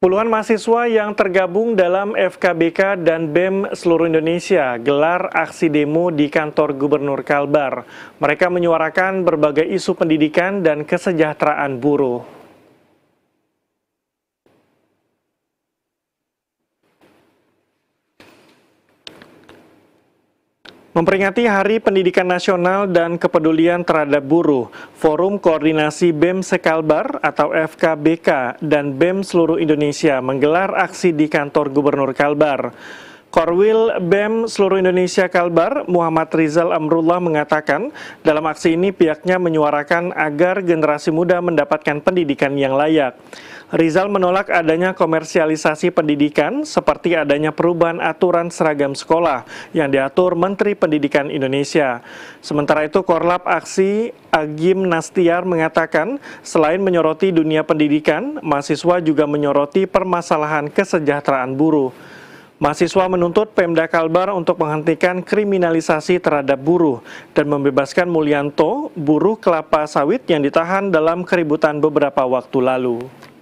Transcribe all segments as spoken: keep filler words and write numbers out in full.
Puluhan mahasiswa yang tergabung dalam F K B K dan B E M seluruh Indonesia gelar aksi demo di kantor Gubernur Kalbar. Mereka menyuarakan berbagai isu pendidikan dan kesejahteraan buruh. Memperingati Hari Pendidikan Nasional dan Kepedulian Terhadap Buruh, Forum Koordinasi B E M Se-Kalbar atau F K B K dan B E M seluruh Indonesia menggelar aksi di kantor Gubernur Kalbar. Korwil B E M seluruh Indonesia Kalbar, Muhammad Rizal Amrullah mengatakan, dalam aksi ini pihaknya menyuarakan agar generasi muda mendapatkan pendidikan yang layak. Rizal menolak adanya komersialisasi pendidikan seperti adanya perubahan aturan seragam sekolah yang diatur Menteri Pendidikan Indonesia. Sementara itu, Korlap Aksi Agim Nastiar mengatakan, selain menyoroti dunia pendidikan, mahasiswa juga menyoroti permasalahan kesejahteraan buruh. Mahasiswa menuntut Pemda Kalbar untuk menghentikan kriminalisasi terhadap buruh dan membebaskan Mulyanto, buruh kelapa sawit yang ditahan dalam keributan beberapa waktu lalu.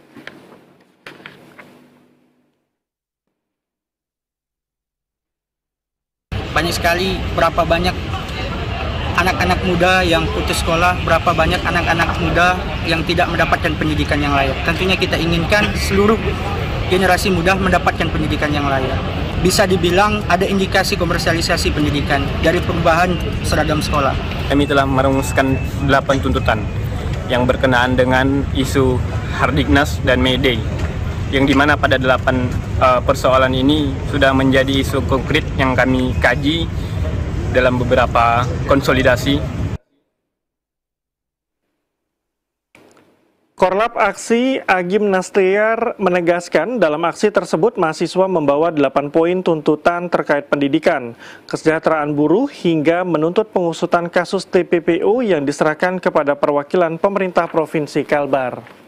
Banyak sekali, berapa banyak anak-anak muda yang putus sekolah, berapa banyak anak-anak muda yang tidak mendapatkan pendidikan yang layak. Tentunya kita inginkan seluruh generasi muda mendapatkan pendidikan yang layak. Bisa dibilang ada indikasi komersialisasi pendidikan dari perubahan seragam sekolah. Kami telah merumuskan delapan tuntutan yang berkenaan dengan isu Hardiknas dan May Day, yang dimana pada delapan uh, persoalan ini sudah menjadi isu konkret yang kami kaji dalam beberapa konsolidasi. Korlap Aksi Agim Nastiar menegaskan dalam aksi tersebut mahasiswa membawa delapan poin tuntutan terkait pendidikan, kesejahteraan buruh hingga menuntut pengusutan kasus T P P U yang diserahkan kepada perwakilan pemerintah Provinsi Kalbar.